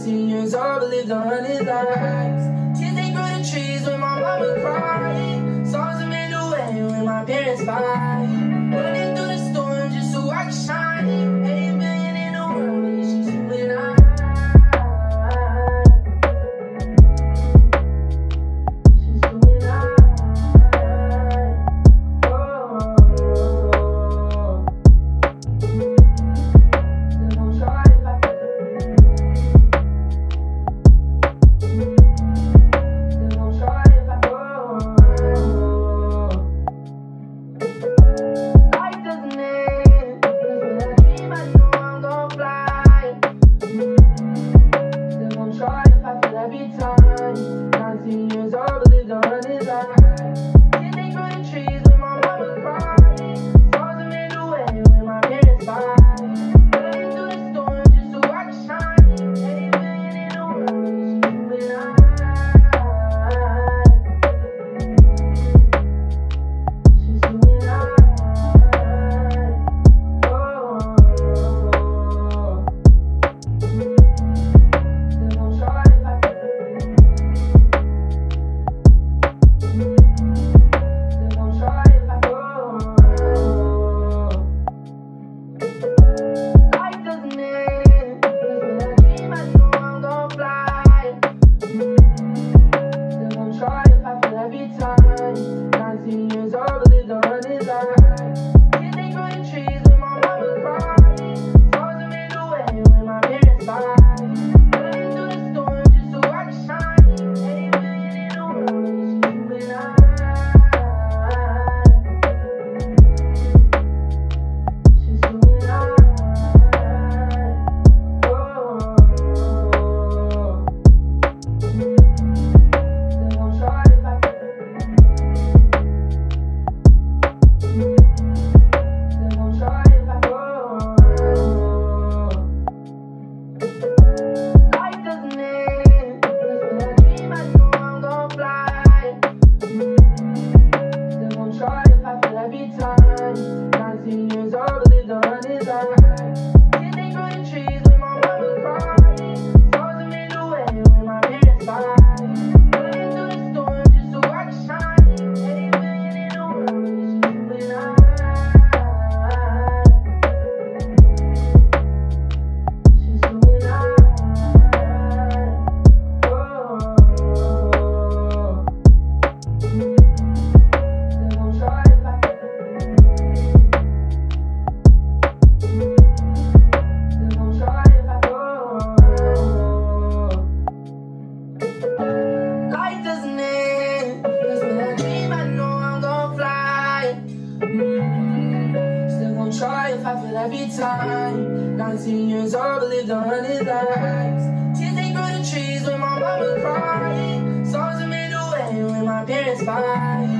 19 years old, but lived 100 lives. Tears they grew the trees when my mama cried. Songs are made away when my parents fight. Running through the storm just so I can shine. 8 million in the world, but she's when I. Every time, 19 years old, but lived 100 lives. Tears they grew the trees when my mama cried. Songs are made away when my parents fight.